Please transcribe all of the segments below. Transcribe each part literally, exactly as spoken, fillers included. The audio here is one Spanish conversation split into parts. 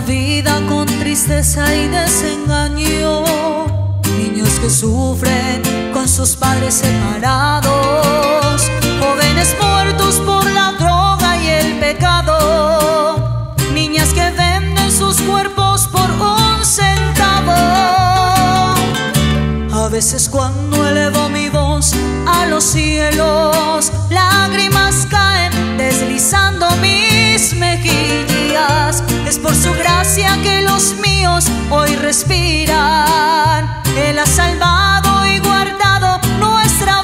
vida con tristeza y desengaño, niños que sufren con sus padres separados, jóvenes muertos por la droga y el pecado, niñas que venden sus cuerpos por un centavo. A veces cuando elevo mi voz a los cielos, lágrimas caen deslizando mis mejillas. Es por su gracia que los míos hoy respiran. Él ha salvado y guardado nuestra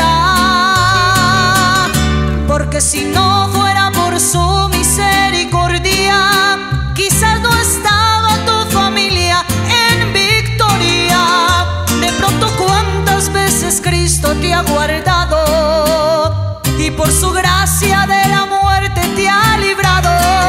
vida, porque si no fuera por su misericordia, quizás no estaba tu familia en victoria. De pronto, cuántas veces Cristo te ha guardado y por su gracia de la muerte te ha librado.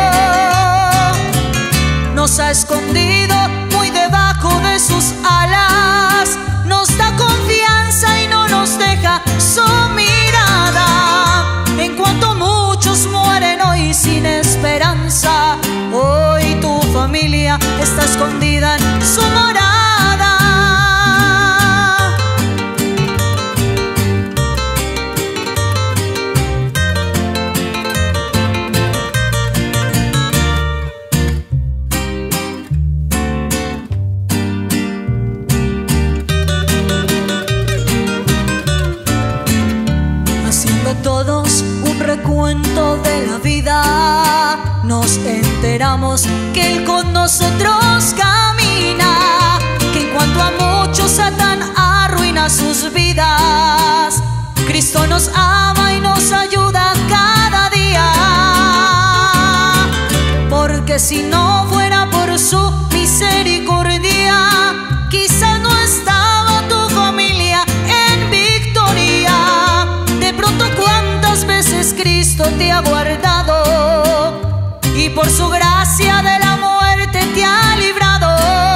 Nos ha escondido muy debajo de sus alas, nos da confianza y no nos deja su mirada. En cuanto muchos mueren hoy sin esperanza, hoy tu familia está escondida en su morada. Todos un recuento de la vida, nos enteramos que Él con nosotros camina, que en cuanto a muchos Satán arruina sus vidas, Cristo nos ama y nos ayuda cada día. Porque si no fuera por su misericordia, quizás no estaba tu familia en victoria. De pronto, cuántas veces Cristo te ha guardado y por su gracia de la muerte te ha librado.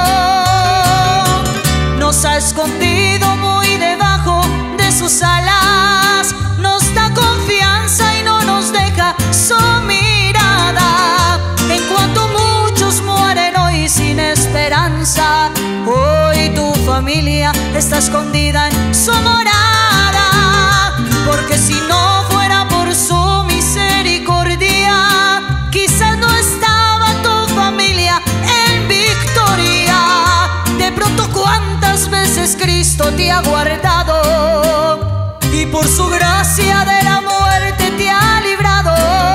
Nos ha escondido muy debajo de sus alas, nos da confianza y no nos deja su mirada. En cuanto muchos mueren hoy sin esperanza, hoy tu familia está escondida en su morada. Porque si no fuera por su misericordia, quizás no estaba tu familia en victoria. De pronto, cuántas veces Cristo te ha guardado y por su gracia de la muerte te ha librado.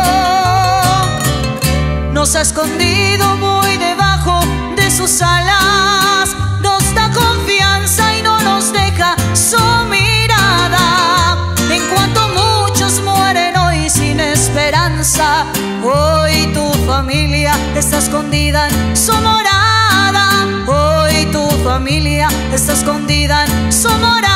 Nos ha escondido muy debajo de sus alas, nos da confianza y no nos deja su mirada. En cuanto muchos mueren hoy sin esperanza, hoy tu familia está escondida en su morada. Hoy tu familia está escondida en su morada.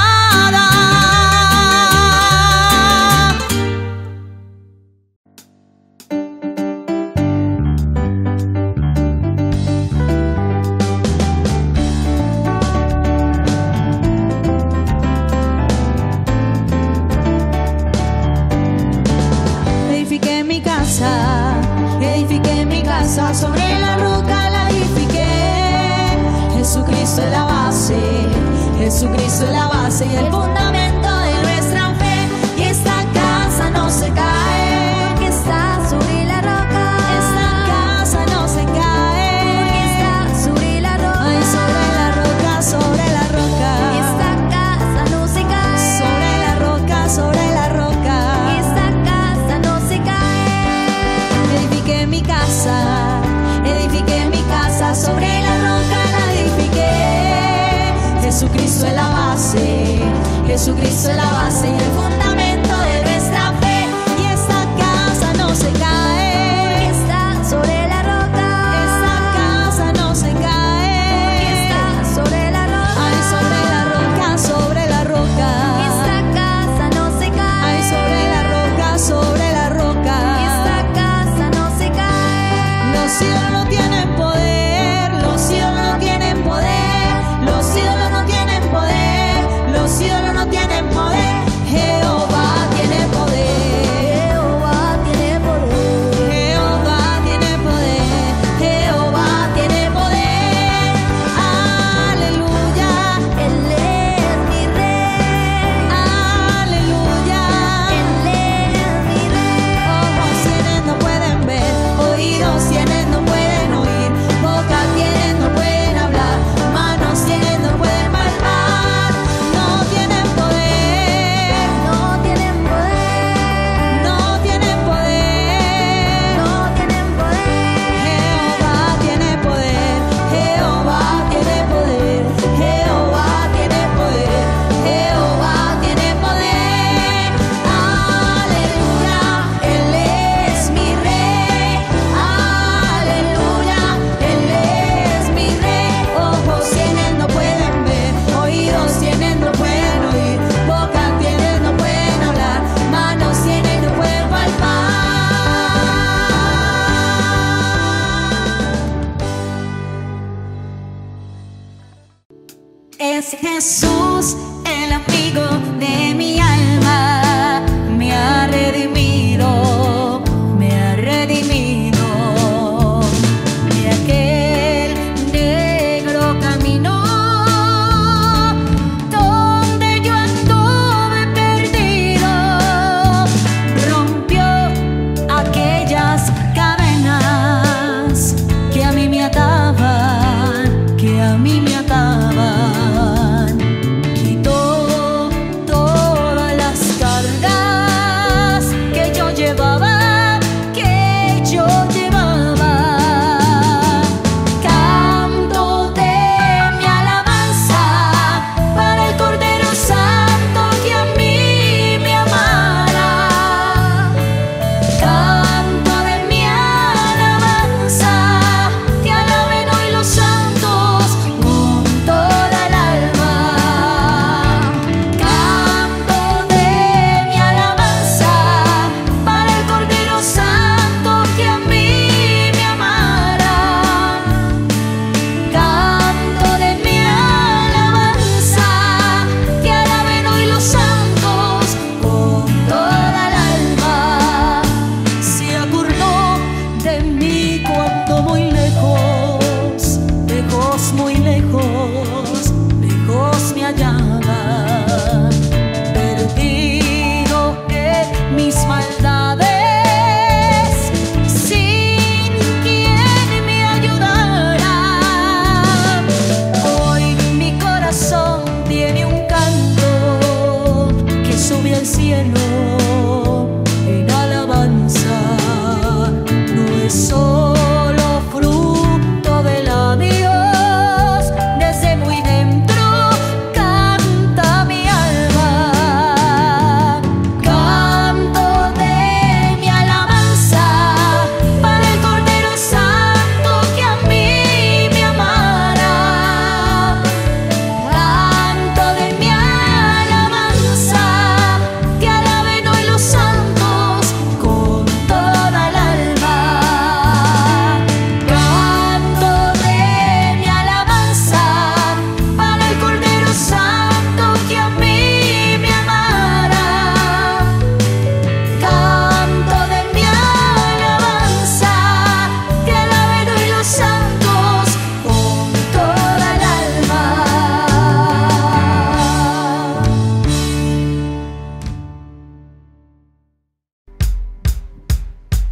Edifiqué mi casa, sobre la roca la edifiqué. Jesucristo es la base, Jesucristo es la base y el fundamento de nuestra fe. Y esta casa no se cae, porque está sobre la roca. Esta casa no se cae, porque está sobre la roca. Ay, sobre la roca, sobre la roca. Esta casa no se cae, sobre la roca, sobre la roca. Esta casa no se cae. Edifiqué mi casa, edifiqué mi casa, sobre la roca la edifiqué. Jesucristo es la base, Jesucristo es la base y el fundamento de nuestra fe. Y esta casa no se cae, porque está sobre la roca. Esta casa no se cae, porque está sobre la roca. Ay, sobre la roca, sobre la roca. Esta casa no se cae. Ay, sobre la roca, sobre la roca. Esta casa no se cae. Los cielos no tienen poder, los cielos no tienen poder, los cielos no tienen poder, los cielos no tienen poder. Jehová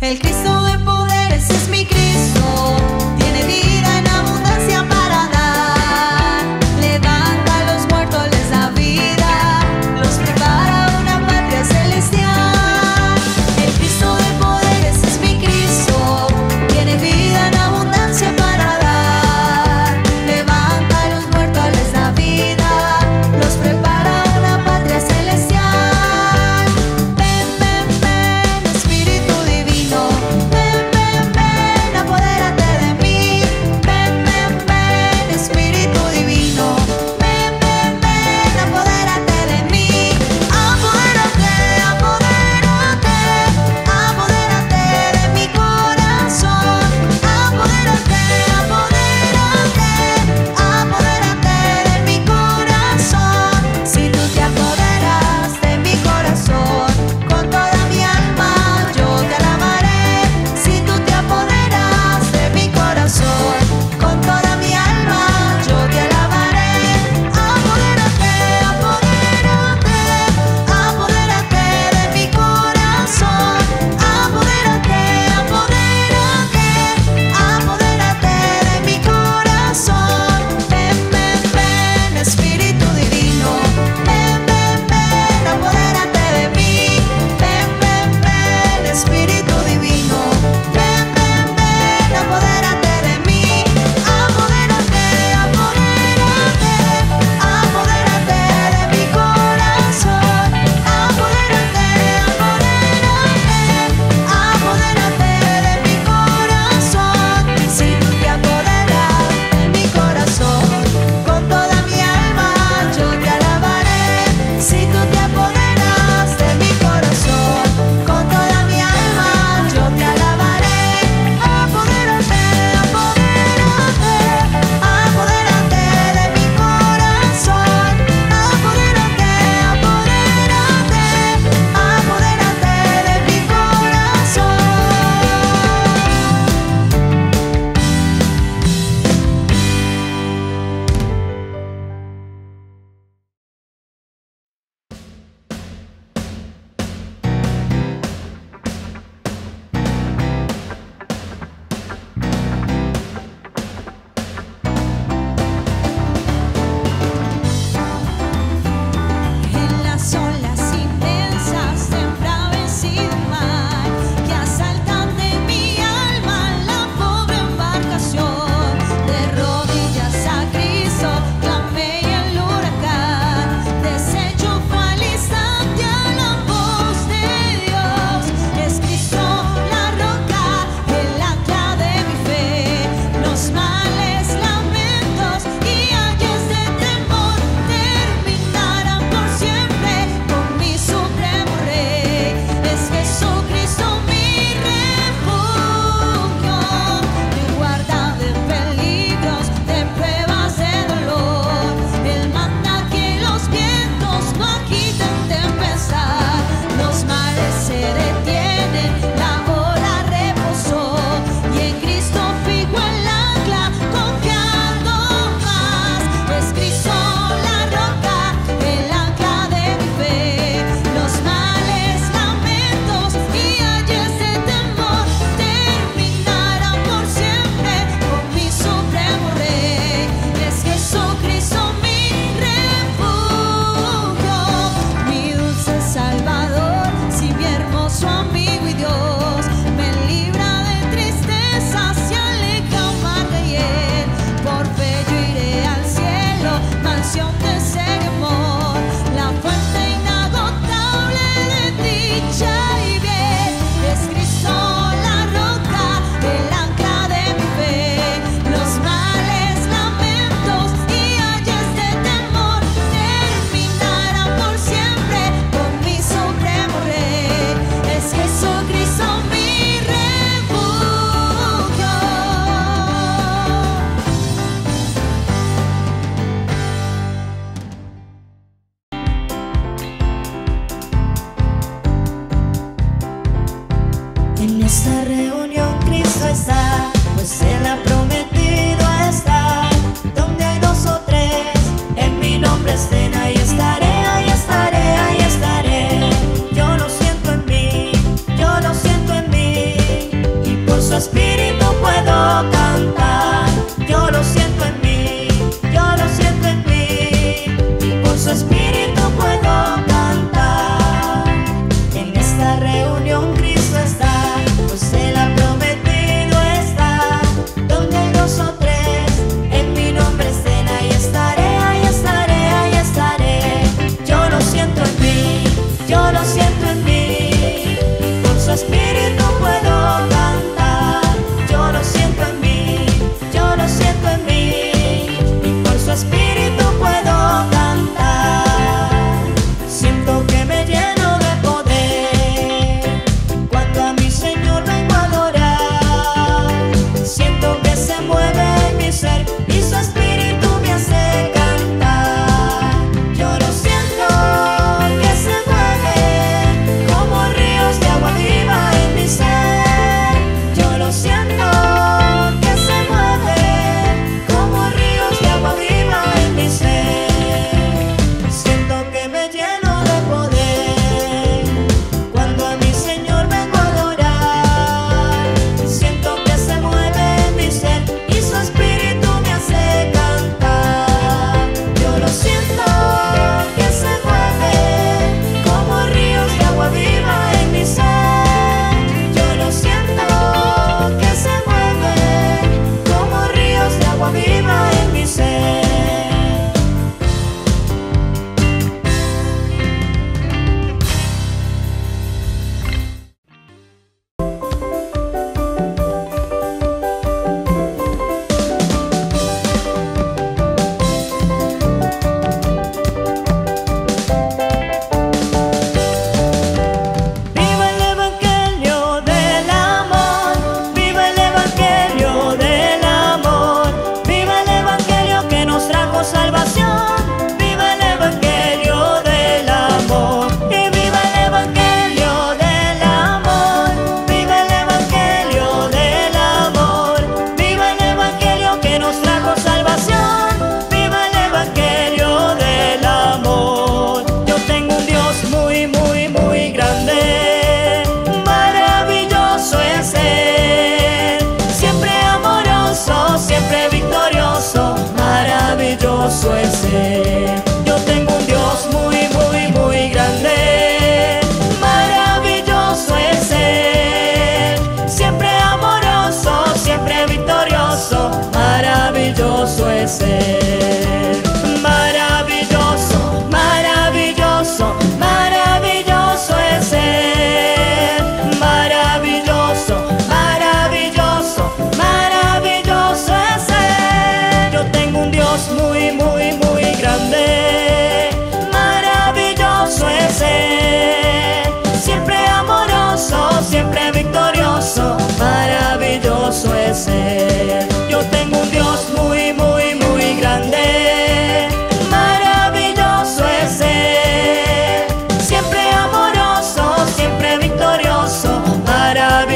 El Cristo de poderes es mi Cristo, tiene vida en abundancia para dar. Levanta a los muertos, les da vida, los prepara una patria celestial. El Cristo de poderes es mi Cristo, tiene vida en abundancia para dar. Levanta a los muertos, les da vida, los prepara una patria celestial. Ven, ven, ven, Espíritu Divino, ven, ven, ven, apodérate de mí. Ven, ven, ven, Espíritu Divino, ven, ven, ven, apodérate de mí. Apodérate, apodérate, apodérate de mi corazón. Apodérate, apodérate, apodérate de mi corazón. Si tú te apoderas de mi corazón, con toda mi alma yo te alabaré. Si tú te apoderas de mi corazón, con toda mi alma yo te alabaré. Apodérate, apodérate, apodérate de mi corazón. Apodérate, apodérate, apodérate de mi corazón. Ven, ven, ven, Espíritu Divino, ven, ven, ven, apodérate de mí. Ven, ven, ven, Espíritu Divino, ven, ven, ven, apodérate de mí. Apodérate, apodérate, apodérate de mi corazón. Apodérate, apodérate, apodérate de mi corazón. Si tú te apoderas de mi corazón, con toda mi alma yo te alabaré. Si tú te apoderas de mi corazón, con toda mi alma yo te alabaré. Apodérate, apodérate, apodérate de mi corazón. Apodérate, apodérate, apodérate de mi corazón. En las olas inmensas te embravecido el mar, que asaltan de mi alma la pobre embarcación. De rodillas a Cristo clamé y el huracán deshecho fue al instante a la voz de Dios. Es Cristo la roca, el ancla de mi fe, los males, lamentos y ayes de temor terminarán por siempre con mi supremo Rey. Es Jesucristo mi refugio, me guarda de peligros, de pruebas de dolor. Él manda que los vientos no agiten tempestad, los mares se detienen, la ola reposó, y en Cristo fijo el ancla, confiando más. Es Cristo la roca, el ancla de mi fe, los males, lamentos y ayes de temor terminarán por siempre con mi supremo Rey. Es Jesucristo mi refugio, mi dulce Salvador, si mi hermoso amigo y Dios me libra de tristezas y aleja amarga hiel. Por fe yo iré al cielo, mansión de serio amor, la fuente inagotable de dicha y bien. Es Cristo la roca, el ancla de mi fe, los males, lamentos y ayes de temor terminarán por siempre con mi supremo Rey. Es Jesucristo mi refugio. En esta reunión Cristo está, pues Él ha prometido estar. Donde hay dos o tres en mi nombre estén, ahí estaré, ahí estaré, ahí estaré. Yo lo siento en mí, yo lo siento en mí.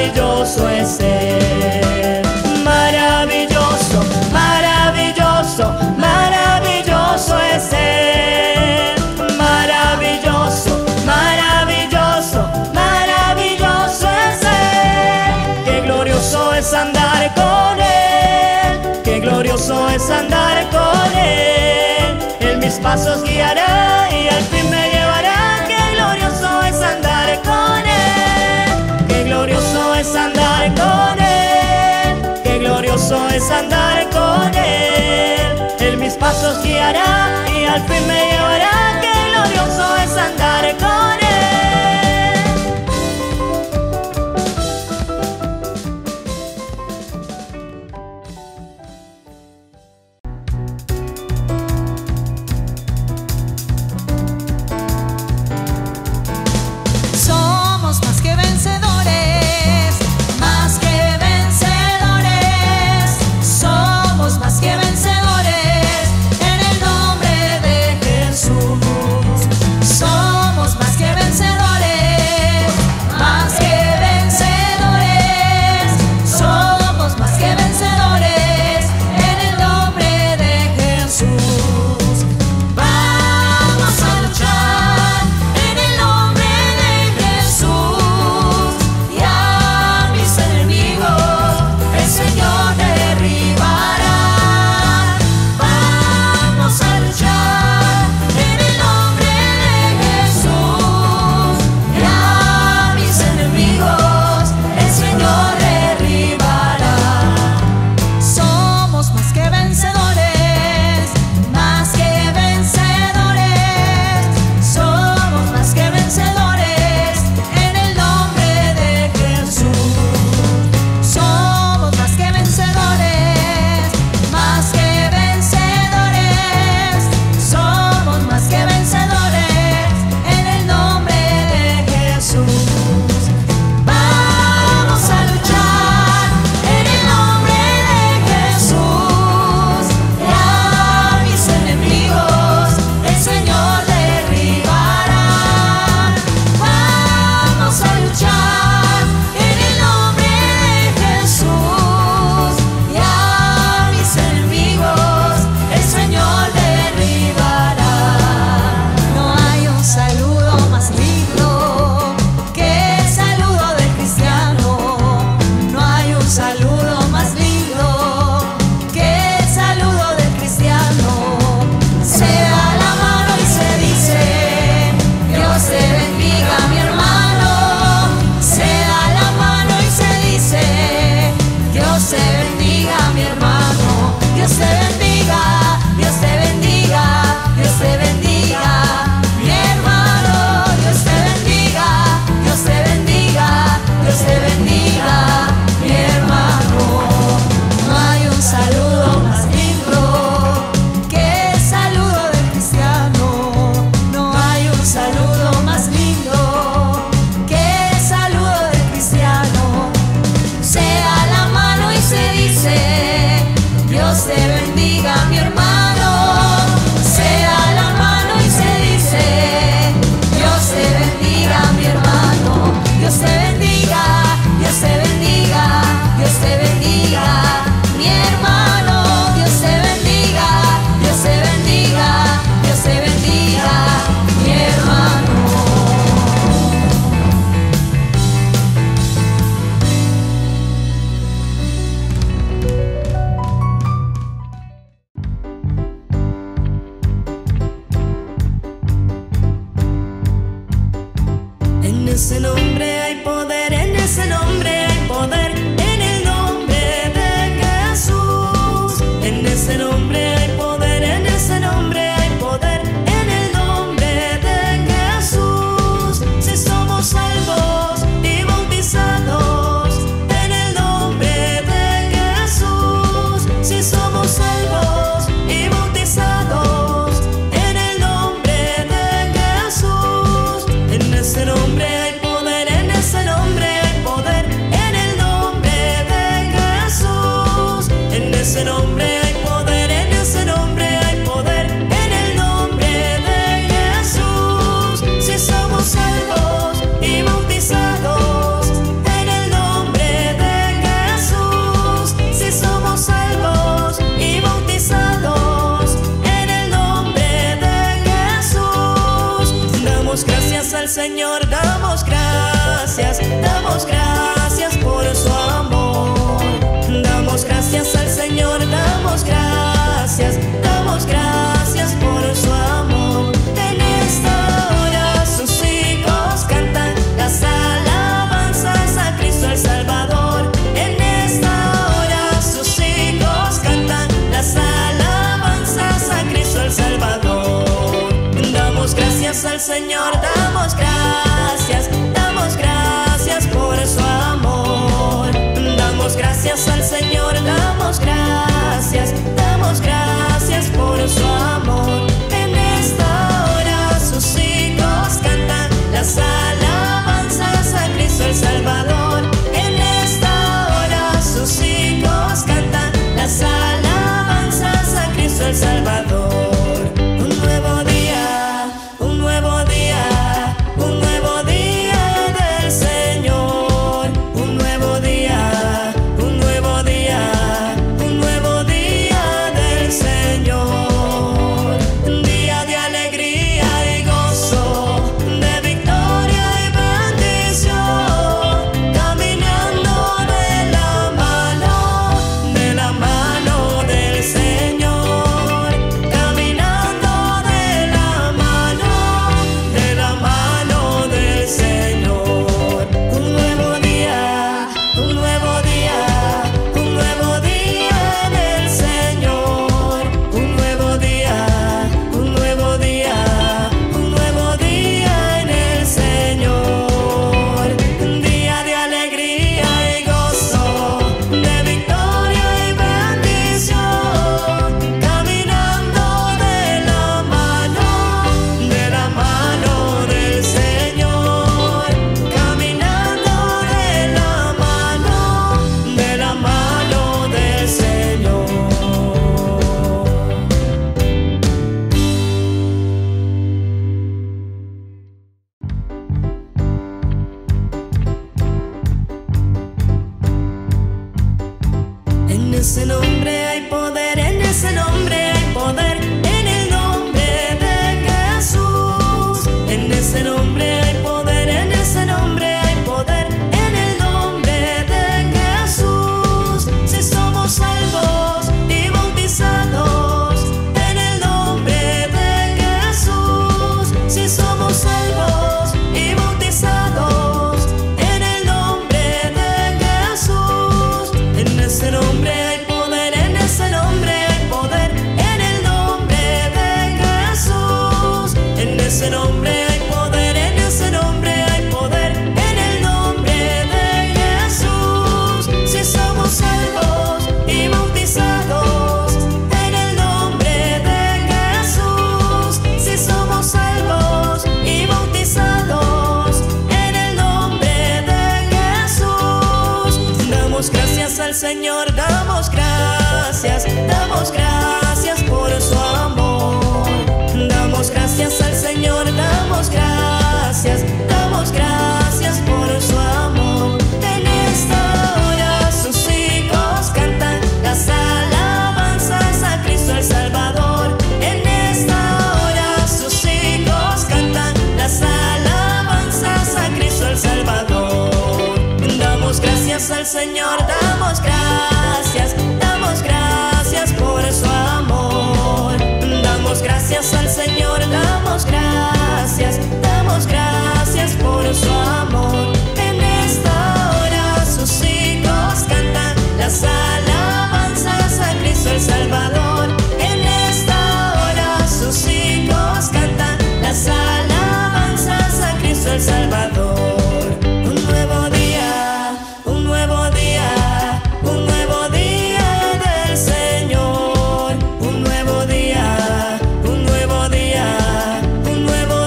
maravilloso es Él. Maravilloso, maravilloso, maravilloso es Él. Maravilloso, maravilloso, maravilloso es Él. Qué glorioso es andar con Él, qué glorioso es andar con Él. Él mis pasos guiará y al fin me llevará. Qué glorioso es andar con Él, qué glorioso es andar con Él, qué glorioso es andar con Él. Él mis pasos guiará y al fin me llevará. Qué glorioso es andar con Él. Somos más que vencedores, más que vencedores. Somos más que vencedores en el nombre de Jesús. Somos más que vencedores. Señor, damos gracias, damos gracias por su amor. Damos gracias al Señor, damos gracias, damos gracias por su amor. En esta hora sus hijos cantan las alabanzas a Cristo el Salvador. En esta hora sus hijos cantan las alabanzas a Cristo el Salvador. Un nuevo día, un nuevo día, un nuevo día del Señor. Un nuevo día, un nuevo día, un nuevo día del Señor. Un día de alegría y gozo, de victoria y bendición, caminando de la mano, de la mano del Señor, caminando de la mano, de la mano del Señor. Un nuevo día, un nuevo día, un nuevo día del Señor. Un nuevo día, un nuevo día, un nuevo día en el Señor. Un día de alegría y gozo, de victoria y bendición, caminando de la mano, de la mano del Señor, caminando de la mano, de la mano del Señor. En ese nombre hay poder, en ese nombre hay poder, en el nombre de Jesús. En ese nombre hay poder, en ese nombre hay poder, en el nombre de Jesús. Si somos salvos y bautizados en el nombre de Jesús. Si somos salvos y bautizados en el nombre de Jesús. En ese nombre hay poder, en ese nombre hay poder, en el nombre de Jesús. En ese nombre hay poder, en ese nombre hay poder, en el nombre de Jesús. Si somos salvos y bautizados en el nombre de Jesús. Si somos salvos y bautizados en el nombre de Jesús. Damos gracias al Señor, damos gracias, damos gracias por su amor. Damos gracias al Señor, damos gracias, damos gracias por su amor. En esta hora sus hijos cantan las alabanzas a Cristo el Salvador. En esta hora sus hijos cantan las alabanzas a Cristo el Salvador. Damos gracias al Señor, damos gracias, damos gracias por su amor. Damos gracias al Señor, damos gracias, damos gracias por su amor. En esta hora sus hijos cantan las alabanzas a Cristo el Salvador. En esta hora sus hijos cantan las alabanzas a Cristo el Salvador. Un nuevo día, un nuevo día, un nuevo día del Señor. Un nuevo día, un nuevo día, un nuevo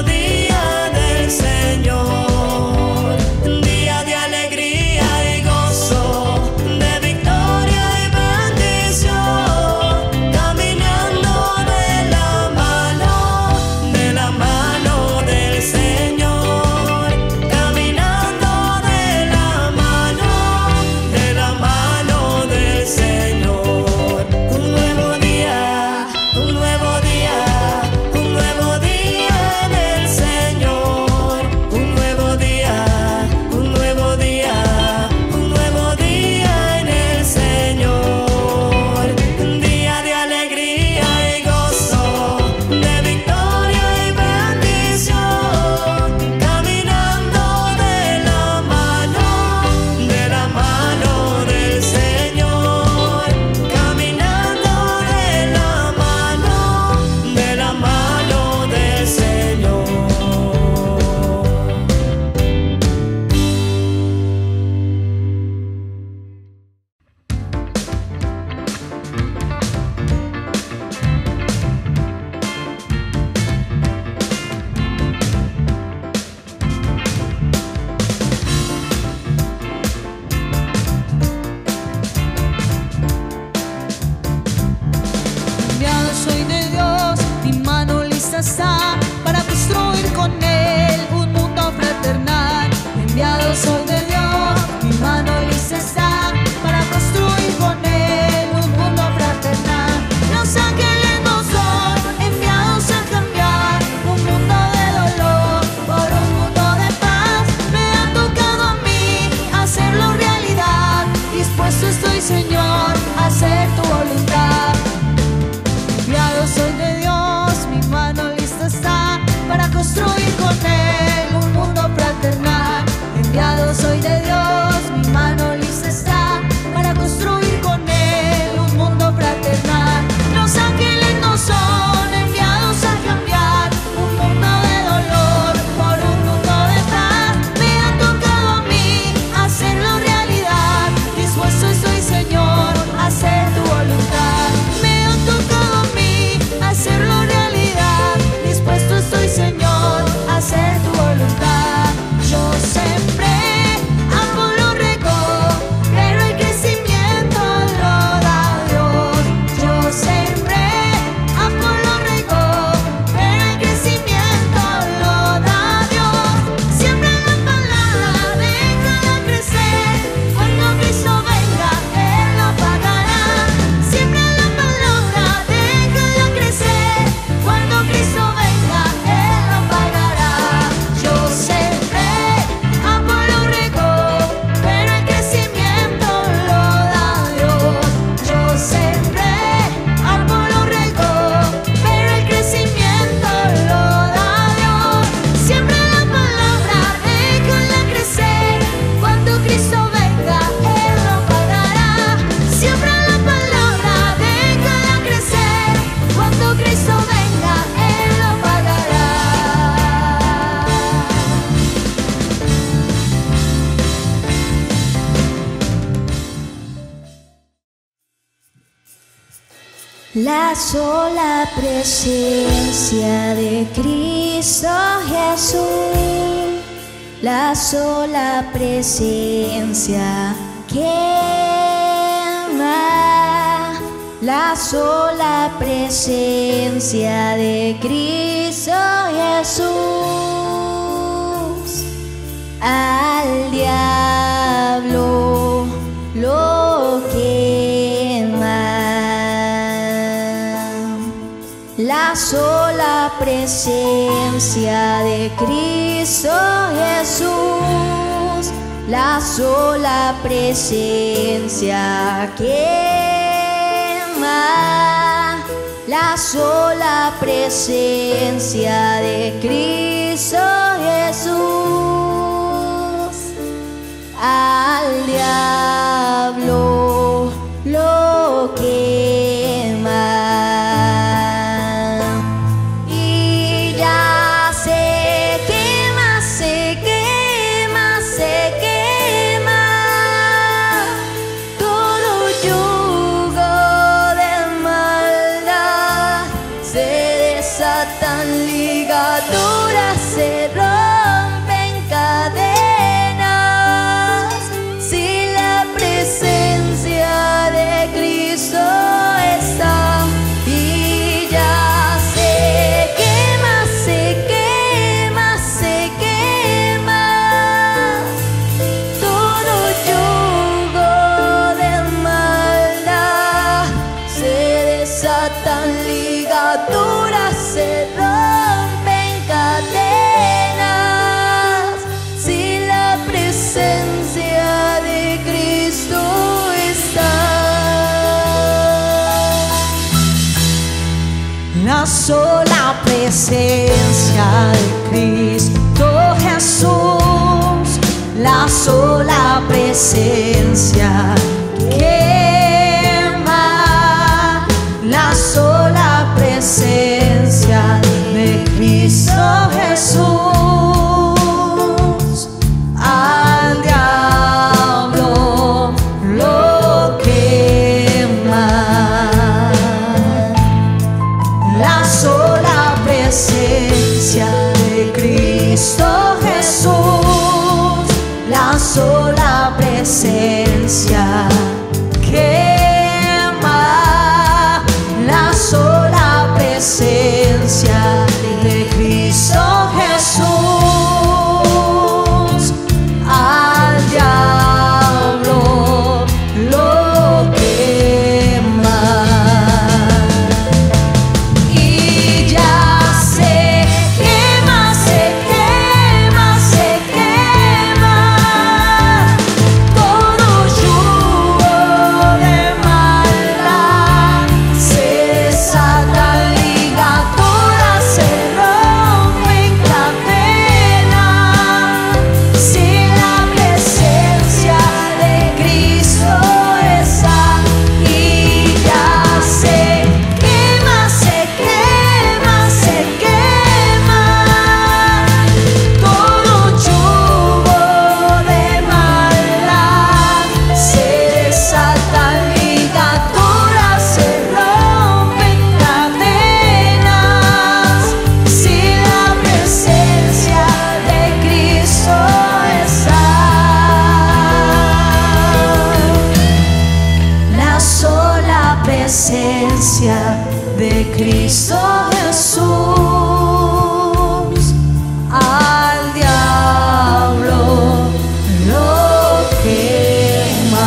dispuesto estoy, Señor, a hacer tu voluntad. Enviado soy de Dios, mi mano lista está para construir con Él un mundo fraternal. Enviado soy de Dios, mi mano lista está para construir con Él un mundo fraternal. Los ángeles no son enviados a cambiar un mundo de dolor por un mundo de paz. Me ha tocado a mí hacerlo realidad. Dispuesto estoy, Señor, a hacer tu voluntad. Me ha tocado a mí hacerlo realidad. Dispuesto estoy, Señor, a hacer tu voluntad. Yo sembré, Apolo regó, pero el crecimiento lo da Dios. Yo sembré, Apolo regó, pero el crecimiento lo da Dios. Siembra la palabra, déjala crecer. Cuando Cristo venga, Él la pagará. Siembra la palabra, déjala crecer. Cuando Cristo venga, Él la pagará. Yo sembré, Apolo regó, pero el crecimiento lo da Dios. Yo sembré, Apolo regó, pero el crecimiento lo da Dios. Siembra la palabra, déjala crecer. Cuando Cristo venga, Él lo pagará. Siembra la palabra, déjala crecer. Cuando Cristo venga, Él lo pagará. La sola presencia de Cristo Jesús, la sola presencia quema, la sola presencia de Cristo Jesús al diablo lo quema. La sola presencia de Cristo Jesús, la sola presencia quema, la sola presencia de Cristo Jesús al diablo lo quema. Y ya se quema, se quema, se quema todo yugo de maldad. Se desatan ligaduras, se rompen cadenas. Si la presencia de Cristo está, y ya se quema, se quema, se quema todo yugo de maldad. Se desatan ligaduras, se rompen cadenas. Si la presencia de Cristo está, la sola presencia de Cristo Jesús, la sola presencia quema, la sola presencia de Cristo Jesús al diablo lo quema. La sola presencia de Cristo Jesús, la sola presencia presencia de Cristo Jesús. Al diablo lo quema.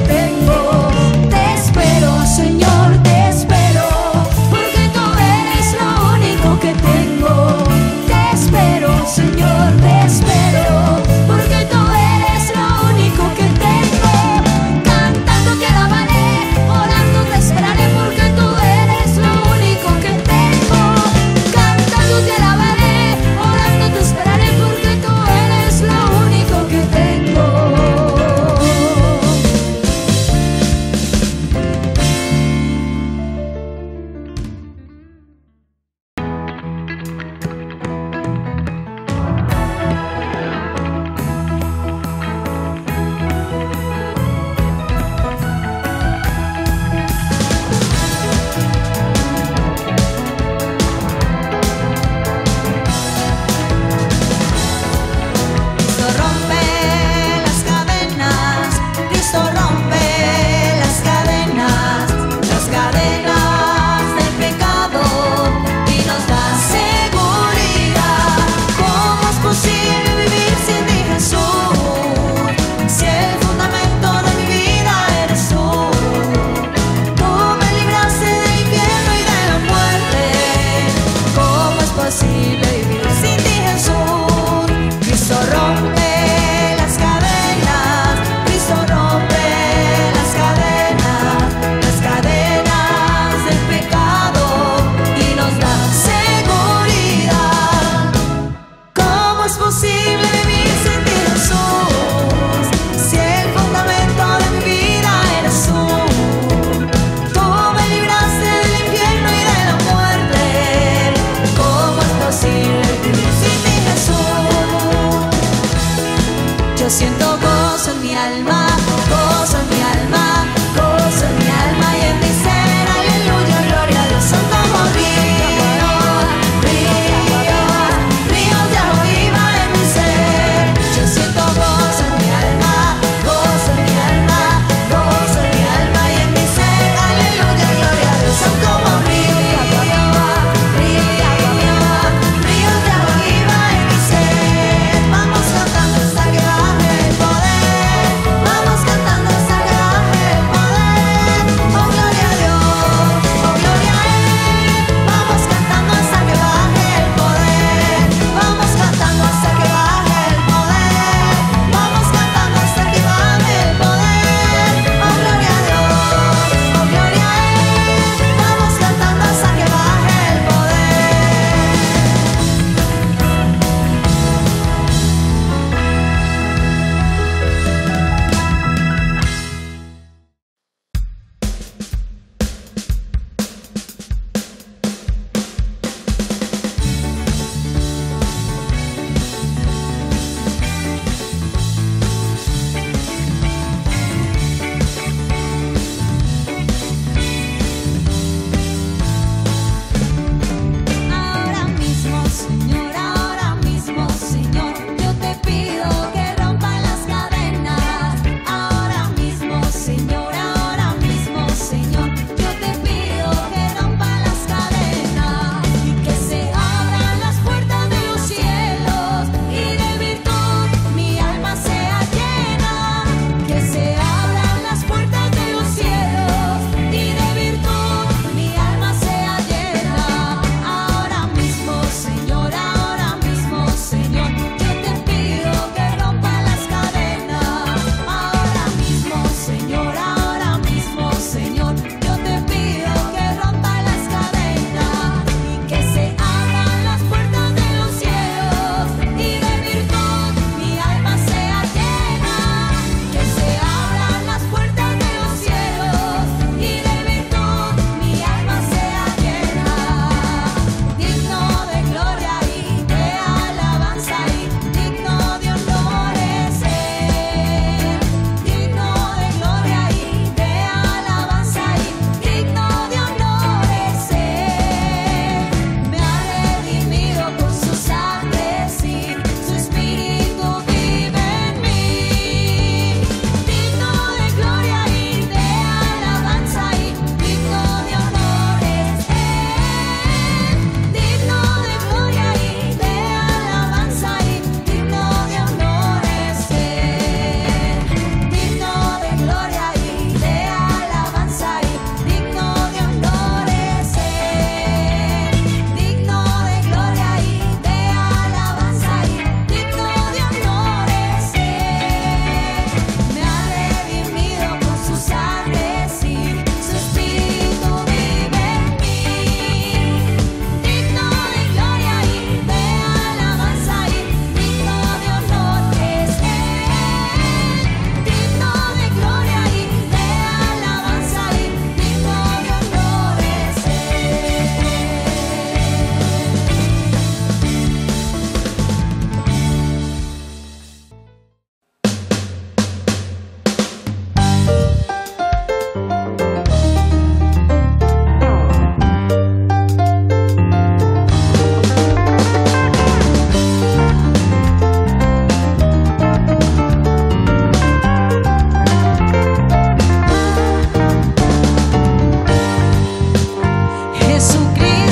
Te espero, Señor, te espero, porque tú eres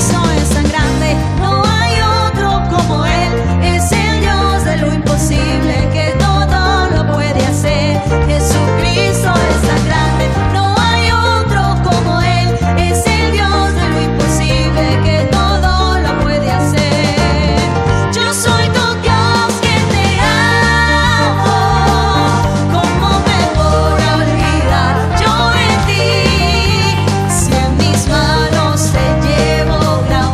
Jesucristo es tan grande, no hay otro como Él. Es el Dios de lo imposible, que todo lo puede hacer. Jesucristo es tan grande, no hay otro como Él. Es el Dios de lo imposible, que todo lo puede hacer. Yo soy tu Dios que te amo, ¿cómo me voy a olvidar yo de ti? Si en mis manos te llevo grabado.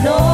No